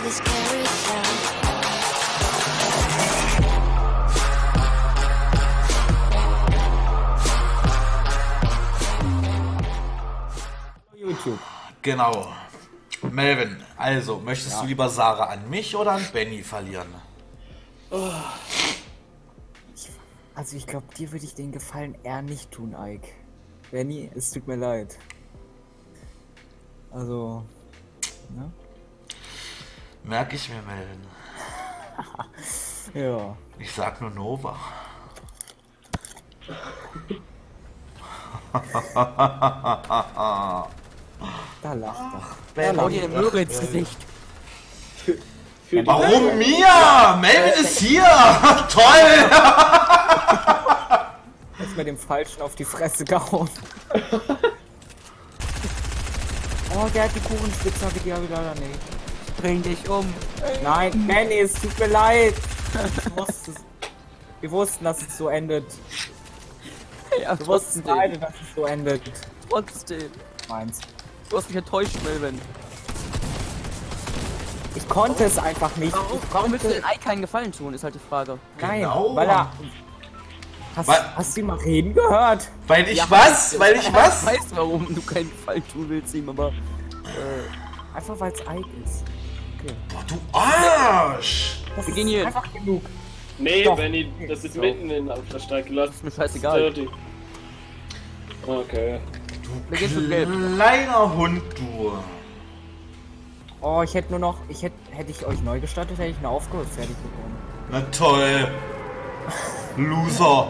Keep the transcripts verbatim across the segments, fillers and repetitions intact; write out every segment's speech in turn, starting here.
this carousel. YouTube. Genau. Melvin, also, möchtest Ja. du lieber Sarah an mich oder an Benny verlieren? Oh. Ich, also ich glaube, dir würde ich den Gefallen eher nicht tun, Ike. Benny, es tut mir leid. Also, ne? Merke ich mir, Melvin. Ja. Ich sag nur Nova. Da lacht er. Ben, Hau dir eine Möhre ins Gesicht. Für die Warum mir? Melvin ist hier! Toll! Ist mit dem Falschen auf die Fresse gehauen. Oh, der hat die Kuchenspitzhacke, die habe ich leider nicht. Bring dich um. Nein, Benny, es tut mir leid. Ich wusste es. Wir wussten, dass es so endet. Ja, Wir wussten trotzdem. beide, dass es so endet. Trotzdem. Meins. Du hast mich enttäuscht, Melvin. Ich konnte es einfach nicht. Warum, Ich warum willst du konnte... den Ei keinen Gefallen tun, ist halt die Frage. Nein, Genau. weil er... Hast, Weil- hast du ihn mal reden gehört? Weil ich Ja, was? Weil ich was? Ich weiß, warum du keinen Gefallen tun willst ihm, aber... Äh, Einfach weil es Ike ist. Okay. Boah, du Arsch! Das Wir ist gehen hier. einfach genug. Nee, Doch. Benny, das ist So. mitten in auf der Strecke. Lass ist mir scheißegal. dirty. Okay. Wir gehen zu Gelb. Kleiner Hund, du. Oh, ich hätte nur noch... Ich hätte... Hätte ich euch neu gestartet, hätte ich eine Aufgabe fertig bekommen. Na toll. Loser.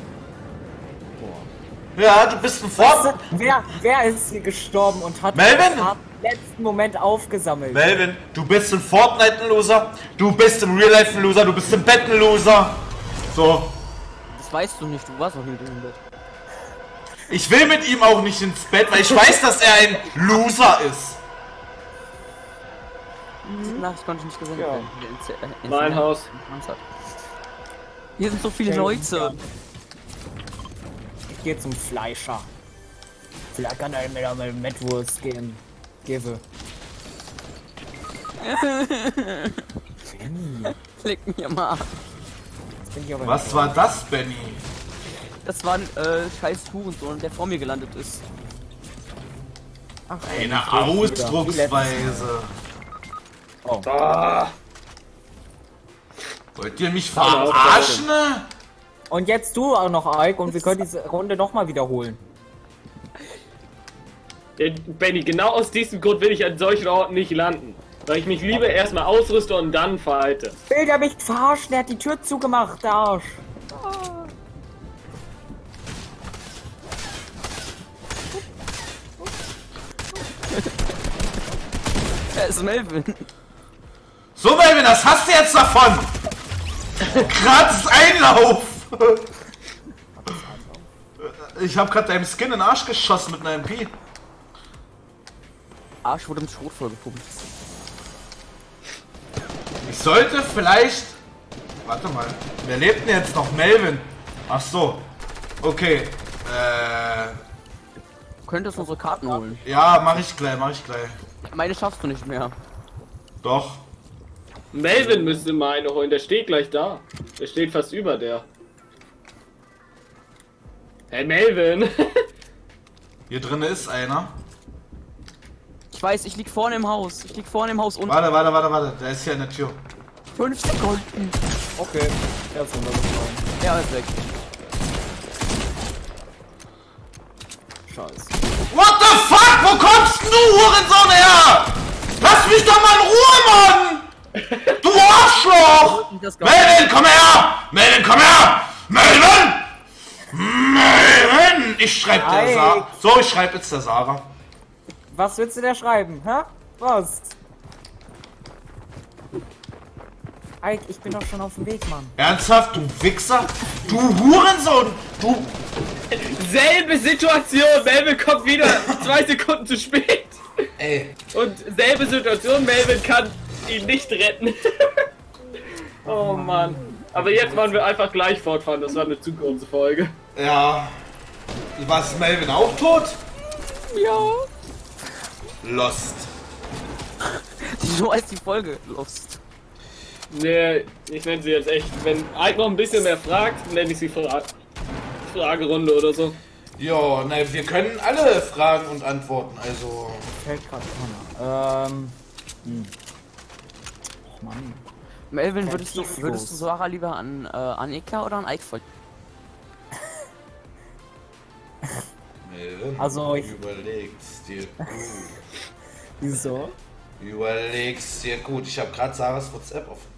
Ja, du bist ein Fort... Wer, wer ist hier gestorben und hat Melvin? den letzten Moment aufgesammelt? Melvin, du bist in Fortnite ein Loser, du bist im Real Life ein Loser, du bist im Bett ein Loser. So. Das weißt du nicht, du warst auch mit ihm im Bett. Ich will mit ihm auch nicht ins Bett, weil ich weiß, dass er ein Loser ist. Diese Nachricht konnte ich nicht gesendet Ja. werden. In- in- in- Mein in- Haus. Hier sind so viele Leute. Ich gehe zum Fleischer. Vielleicht kann er mir da mal Mettwurst geben. Gebe. Benny, Leck mir mal. jetzt bin ich aber Was war das, Benny? Das war ein äh, scheiß Hurensohn, der vor mir gelandet ist. Ach, Eine eigentlich wieder. Ausdrucksweise. Oh. Ah, Wollt ihr mich Aber auch verarschen? Und jetzt du auch noch, Ike, und wir können diese Runde nochmal wiederholen. ja, Benny, genau aus diesem Grund will ich an solchen Orten nicht landen. Weil ich mich lieber erstmal ausrüste und dann verhalte. Will der mich verarschen? Der hat die Tür zugemacht, der Arsch. Er ist Melvin. So, Melvin, das hast du jetzt davon. Kratz Einlauf. Ich hab grad deinem Skin in den Arsch geschossen mit einer M P. Arsch wurde im Schrot vollgepumpt. Ich sollte vielleicht... Warte mal. Wer lebt denn jetzt noch? Melvin. Ach so. Okay. Äh... Du könntest unsere Karten holen. Ja, mach ich gleich, mach ich gleich. Meine schaffst du nicht mehr. Doch. Melvin müsste meine holen, der steht gleich da. Der steht fast über der. Hey Melvin! Hier drinne ist einer. Ich weiß, ich lieg vorne im Haus. Ich lieg vorne im Haus unten. Warte, warte, warte, warte. Der ist hier in der Tür. Fünf Sekunden. Okay, er ist runtergefallen. Er ist weg. Scheiße. What the fuck? Wo kommst denn du, Hurensohn, her? Lass mich doch mal in Ruhe, Mann! Du Arschloch! Das gar Melvin, komm her! Melvin, komm her! Melvin! Melvin! Ich schreib der Ike. Sarah. So, ich schreib jetzt der Sarah. Was willst du da schreiben, hä? Was? Ike, ich bin doch schon auf dem Weg, Mann. Ernsthaft, du Wichser? Du Hurensohn! Du... Selbe Situation, Melvin kommt wieder zwei Sekunden zu spät. Ey. Und selbe Situation, Melvin kann ihn nicht retten. Oh Mann. Aber jetzt wollen wir einfach gleich fortfahren, das war eine zu kurze Folge. Ja. War es Melvin auch tot? Ja. Lost. So als die Folge lost. Nee, ich nenne sie jetzt echt. Wenn Ike noch ein bisschen mehr fragt, nenne ich sie Fra Fragerunde oder so. Ja, na, wir können alle Fragen und antworten, also. Fällt gerade keiner. Ähm. Hm. Oh Mann. Melvin, würdest du, Kreativlos. würdest du Sarah lieber an äh, Annika oder an Ike folgen? Melvin, Also ich- überlegst dir gut. Wieso? Überlegst dir gut. Ich habe gerade Sarahs WhatsApp offen.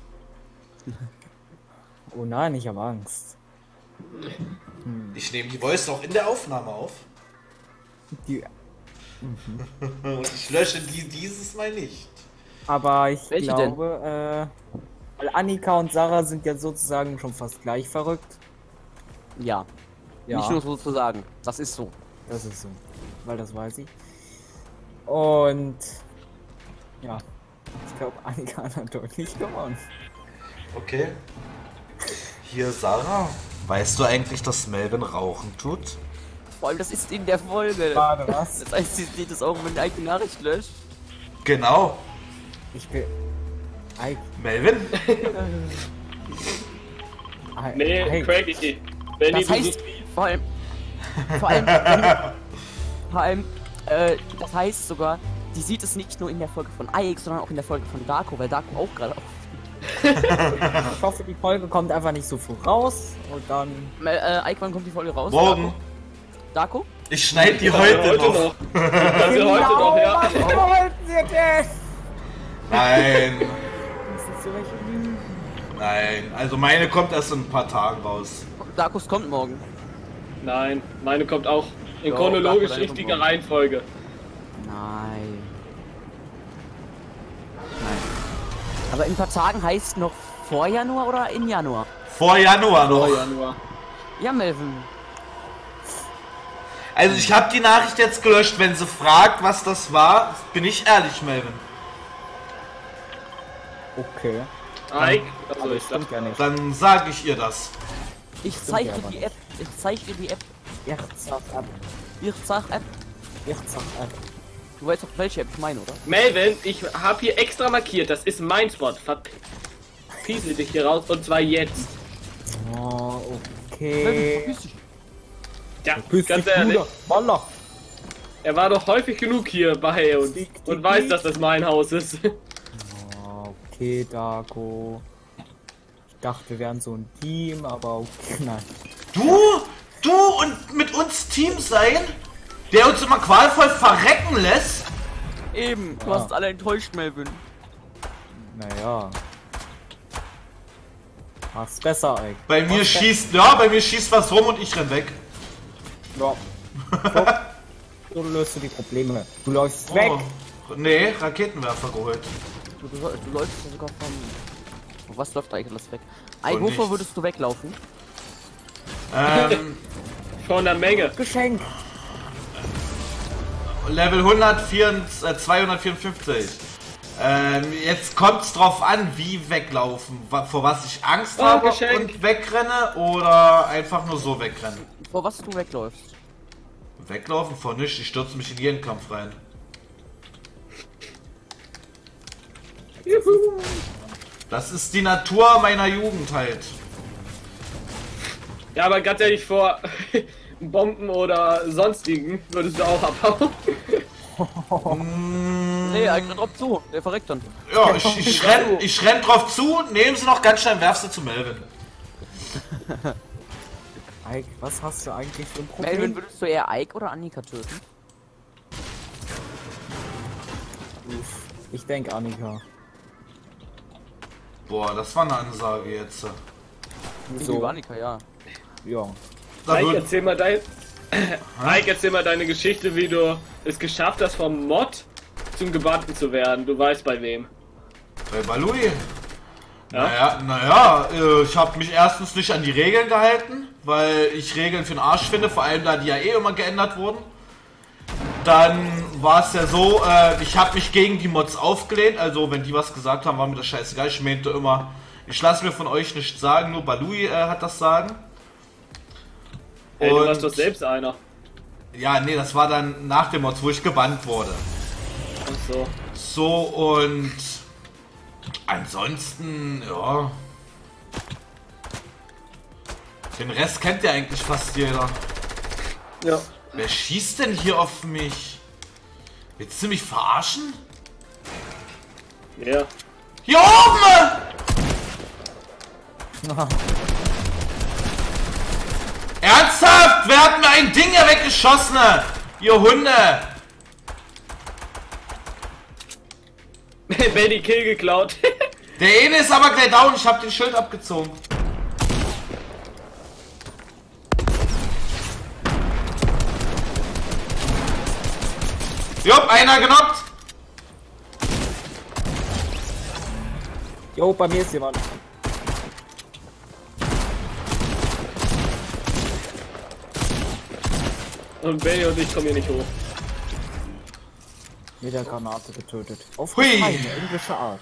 Oh nein, ich habe Angst. Ich nehme die Voice auch in der Aufnahme auf. Die, Und ich lösche die dieses Mal nicht. aber ich Welche denn? glaube, äh, weil Annika und Sarah sind ja sozusagen schon fast gleich verrückt. Ja. Ja, Nicht nur sozusagen. Das ist so. das ist so. Weil das weiß ich. Und ja, ich glaube, Annika hat deutlich gewonnen. Okay. Hier, Sarah. Weißt du eigentlich, dass Melvin rauchen tut? Vor allem, das ist in der Folge. Warte, was? Das heißt, sie sieht es auch, wenn Ike die Nachricht löscht. Genau. Ich will. Ike, Melvin? Ike, Nee, Ike. Cracky. Benny Das heißt, besucht- vor allem, vor allem, wenn, vor allem, äh, das heißt sogar, die sieht es nicht nur in der Folge von Ike, sondern auch in der Folge von Darko, weil Darko auch gerade auf. Ich hoffe, die Folge kommt einfach nicht so früh raus und dann. Äh, Ike, wann kommt die Folge raus? Morgen. Darko? Ich schneide die Ja, heute, noch. noch. Das ist heute noch, ja. Was wollten Sie denn? Nein. Das ist so welche Lügen. Nein. Also meine kommt erst in ein paar Tagen raus. Darkos kommt morgen. Nein, meine kommt auch in Ja, chronologisch Darko, deine richtiger kommt morgen. Reihenfolge. Nein. Nein. Aber in ein paar Tagen heißt noch vor Januar oder in Januar? Vor Januar noch. Oh, Januar. Ja, Melvin. Also ich habe die Nachricht jetzt gelöscht. Wenn sie fragt, was das war, bin ich ehrlich, Melvin. Okay. Ike, also Aber ich das stimmt sag, ja nicht. Dann sage ich ihr das. Ich zeige ja dir aber die nicht. App. Ich zeige dir die App. Ich sag ab. Ich sag App. Ich sag ab. Du weißt doch, welche App ich meine, oder? Melvin, ich habe hier extra markiert, das ist mein Spot. Verpiesel dich hier raus und zwar jetzt. Oh, Melvin, okay. verpiss dich. Ja, Grüß ganz dich, ehrlich, Bruder. Wallah. er war doch häufig genug hier bei uns Dick, und dick, weiß, dick. dass das mein Haus ist. Oh, okay, Darko. Ich dachte, wir wären so ein Team, aber okay, nein. Du? Du und mit uns Team sein? Der uns immer qualvoll verrecken lässt? Eben, du Ja. hast alle enttäuscht, Melvin. Naja. Mach's besser, Ike. Bei mir schießt, ja, bei mir schießt was rum und ich renn weg. Ja. So, so löst du die Probleme. Du läufst weg. Oh. Nee, Raketenwerfer geholt. Du, du, du läufst ja sogar von... Oh, was läuft da eigentlich alles weg? Von Ike, wovor nichts. würdest du weglaufen? Ähm, Von der Menge. Geschenk. Level hundertvierundvierzig, äh, zweihundertvierundfünfzig. Ähm, jetzt kommt's drauf an, wie weglaufen. Wa- Vor was ich Angst Oh, habe Geschenk. und wegrenne oder einfach nur so wegrennen. Vor was du wegläufst? Weglaufen vor nichts, ich stürze mich in jeden Kampf rein. Juhu. Das ist die Natur meiner Jugend halt. Ja, aber ganz ehrlich, vor Bomben oder sonstigen würdest du auch abhauen. Nee, Ike rennt drauf zu. Der verreckt dann. Ja, ich, ich, renn, ich renn drauf zu, nehmen sie noch ganz schnell, werf sie zu Melvin. Ike, was hast du eigentlich für ein Problem? Melvin, würdest du eher Ike oder Annika töten? Ich denke Annika. Boah, das war eine Ansage jetzt. Ich Wieso? liebe Annika, ja. Ja. Da Ike, würd, erzähl mal dein... Ike, erzähl mal deine Geschichte, wie du es geschafft hast, vom Mod zum Gebannten zu werden. Du weißt bei wem. bei Balui. Ja? Naja, naja, äh, ich habe mich erstens nicht an die Regeln gehalten, weil ich Regeln für den Arsch finde, vor allem da die ja eh immer geändert wurden. Dann war es ja so, äh, ich habe mich gegen die Mods aufgelehnt, also wenn die was gesagt haben, war mir das scheißegal. Ich meinte immer, ich lasse mir von euch nichts sagen, nur Balui äh, hat das Sagen. Ey, du Und- warst doch selbst einer. Ja, nee, das war dann nach dem Mods, wo ich gebannt wurde. Ach so. So, und Ansonsten, ja. Den Rest kennt ja eigentlich fast jeder. Ja. Wer schießt denn hier auf mich? Willst du mich verarschen? Ja. Hier oben! Ernsthaft? Wer hat mir ein Ding hier weggeschossen? Ihr Hunde! Benny Kill geklaut. Der eine ist aber gleich down, ich hab den Schild abgezogen. Jupp, einer genockt. Jo, bei mir ist jemand. Und Benny und ich kommen hier nicht hoch. Mit der Granate getötet. Auf Hui. eine englische Art.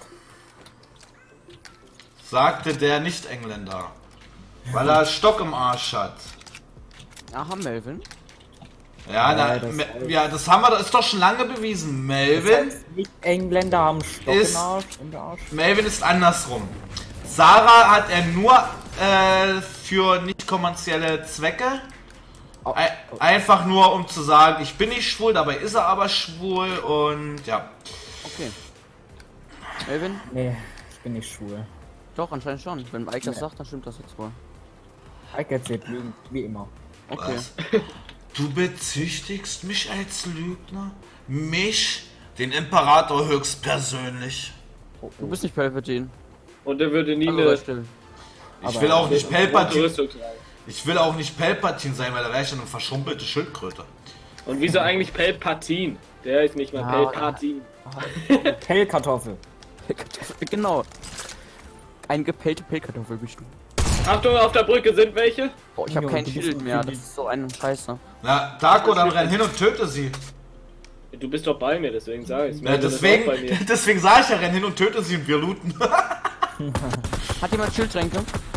Sagte der Nicht-Engländer. Weil er Stock im Arsch hat. Aha, Melvin. Ja, Ja, na, das- me, ja, das haben wir, das ist doch schon lange bewiesen. Das Melvin, heißt, nicht Engländer haben Stock Ist- im Arsch, in der Arsch. Melvin ist andersrum. Sarah hat er nur äh, für nicht kommerzielle Zwecke. Oh, Ei- Einfach nur um zu sagen, ich bin nicht schwul, dabei ist er aber schwul und ja. Okay. Melvin? Nee, ich bin nicht schwul. Doch, anscheinend schon. Wenn Ike das Nee. sagt, dann stimmt das jetzt wohl. Ike erzählt Lügen, wie immer. Okay. Was? Du bezüchtigst mich als Lügner? Mich? Den Imperator höchstpersönlich. Du bist nicht Palpatine. Und er würde nie Also eine sei still. Ich Aber- will auch nicht Palpatine. Rüstung tragen. Ich will auch nicht Palpatine sein, weil da wäre ich schon eine verschrumpelte Schildkröte. Und wieso eigentlich Palpatine? Der ist nicht mal Ja, Palpatine. Pellkartoffel. Genau. Ein gepellte Pellkartoffel bist du. Achtung, auf der Brücke sind welche. Oh, ich habe Jo, kein du bist Schild ein mehr. Kind. Das ist so ein Scheiße. Na, Darko, dann renn hin und töte sie. Du bist doch bei mir, deswegen sage ich es. Ja, deswegen, deswegen sage ich ja, renn hin und töte sie und wir looten. Hat jemand Schildtränke?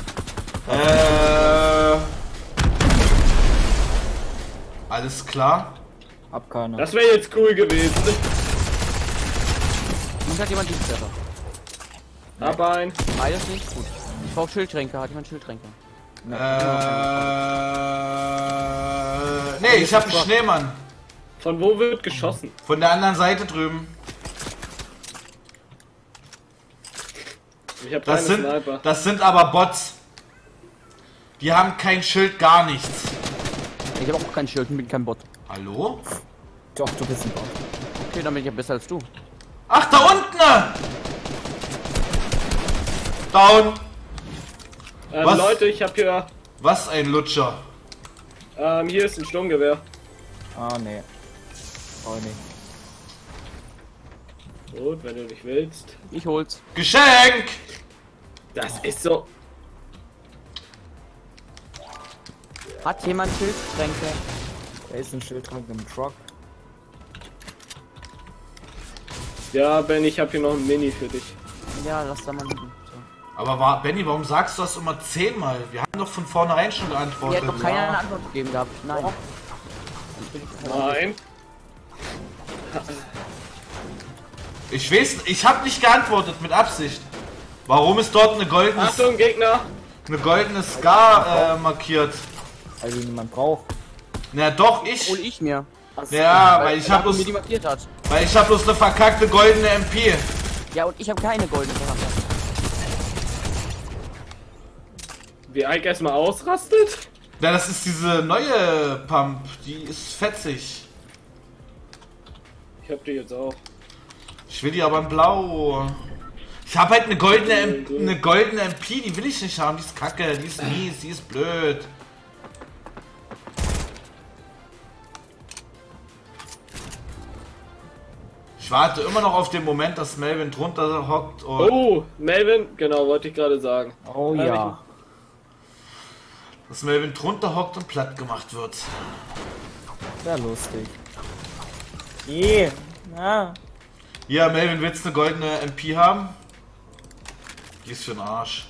äh. Alles klar. Hab keine. Das wäre jetzt cool gewesen. Und hat jemand Dienstwerfer? Hab ein. Beides nicht? Gut. Ich brauche Schildtränke. Hat jemand Schildtränke? Äh. Nee, ich hab einen Schneemann. Von wo wird geschossen? Von der anderen Seite drüben. Ich hab Das keine sind, Sniper. das sind aber Bots. Die haben kein Schild, gar nichts. Ich habe auch kein Schild und bin kein Bot. Hallo? Doch, du bist ein Bot. Okay, dann bin ich ja besser als du. Ach, da unten! Down! Ähm, Was? Leute, ich hab hier. Was ein Lutscher. Ähm, hier ist ein Sturmgewehr. Ah, nee. Oh, nee. Gut, wenn du nicht willst. Ich hol's. Geschenk! Das ist so. Hat jemand Schildtränke? Da ist ein Schildtrank im Truck. Ja, Ben, ich hab hier noch ein Mini für dich. Ja, lass da mal liegen. So. Aber war, Benny, warum sagst du das immer zehnmal? Wir haben doch von vornherein schon Mir hat geantwortet. doch keiner eine Antwort gegeben gehabt. Nein. Nein. Ich weiß, ich habe nicht geantwortet mit Absicht. Warum ist dort eine goldene, Achtung, Gegner! eine goldene Scar äh, markiert? Weil die niemand braucht. Na doch, Hol ich. ich mir. Ja, weil ich habe mir bloß, die markiert hat. weil ich habe bloß eine verkackte goldene M P. Ja, und ich habe keine goldene gehabt. Wie Ike erstmal ausrastet? Na, das ist diese neue Pump. Die ist fetzig. Ich hab die jetzt auch. Ich will die aber in blau. Ich habe halt eine goldene, M eine goldene M P, die will ich nicht haben. Die ist kacke, die ist mies, die ist blöd. Ich warte immer noch auf den Moment, dass Melvin drunter hockt und Oh, Melvin, genau, wollte ich gerade sagen. Oh Ja, ja. dass Melvin drunter hockt und platt gemacht wird. Sehr lustig. Je. Ja. Ja, Melvin, willst du eine goldene M P haben? Die ist für den Arsch.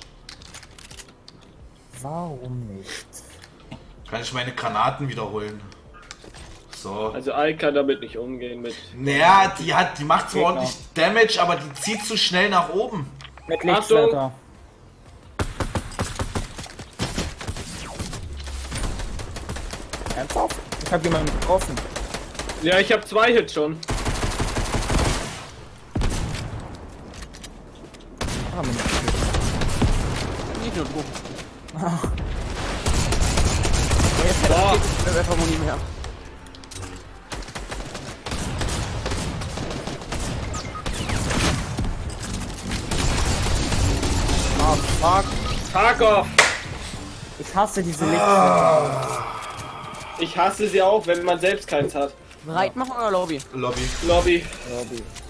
Warum nicht? Kann ich meine Granaten wiederholen? So. Also Ike kann damit nicht umgehen mit. Naja, die hat, die macht zwar Gegner. ordentlich Damage, aber die zieht zu schnell nach oben. Mit Achtung. Lichtschwerter. Ernsthaft? Ich hab jemanden getroffen. Ja, ich habe zwei Hits schon. Ah, mir nicht. Nicht nur du. Boah. Ich hab einfach nie mehr. Ah, fuck. Fuck off. Ich hasse diese Lichtschwerter. Ich hasse sie auch, wenn man selbst keins hat. Bereit machen oder Lobby? Lobby. Lobby. Lobby.